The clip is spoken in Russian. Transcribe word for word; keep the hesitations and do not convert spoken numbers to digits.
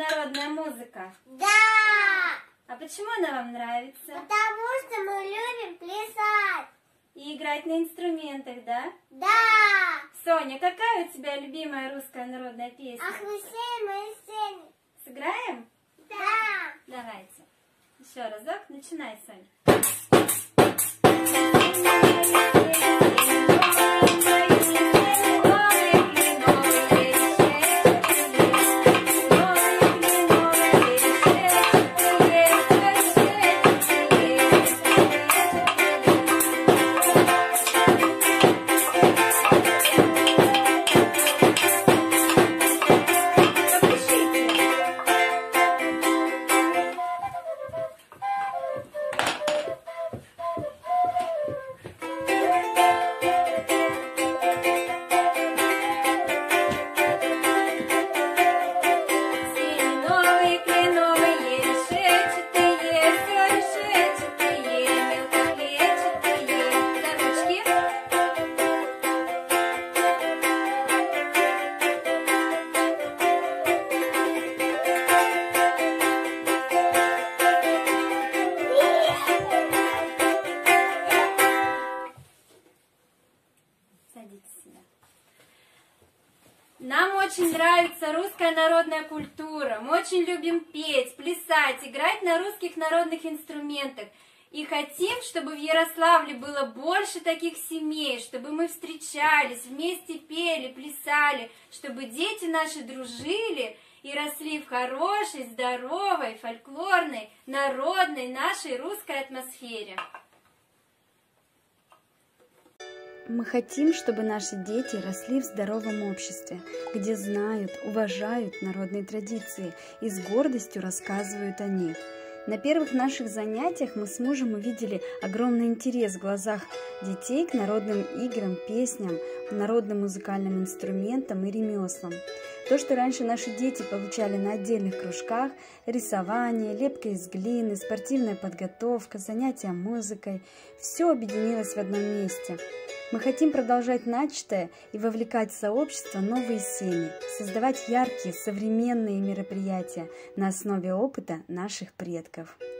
народная музыка? Да! А почему она вам нравится? Потому что мы любим плясать. И играть на инструментах, да? Да! Соня, какая у тебя любимая русская народная песня? Ах, вы все мои сыны. Сыграем? Да! Давайте. Еще разок. Начинай, Соня. Нам очень нравится русская народная культура. Мы очень любим петь, плясать, играть на русских народных инструментах. И хотим, чтобы в Ярославле было больше таких семей, чтобы мы встречались, вместе пели, плясали, чтобы дети наши дружили и росли в хорошей, здоровой, фольклорной, народной нашей русской атмосфере. Мы хотим, чтобы наши дети росли в здоровом обществе, где знают, уважают народные традиции и с гордостью рассказывают о них. На первых наших занятиях мы с мужем увидели огромный интерес в глазах детей к народным играм, песням, народным музыкальным инструментам и ремеслам. То, что раньше наши дети получали на отдельных кружках – рисование, лепка из глины, спортивная подготовка, занятия музыкой – все объединилось в одном месте. Мы хотим продолжать начатое и вовлекать в сообщество новые семьи, создавать яркие, современные мероприятия на основе опыта наших предков.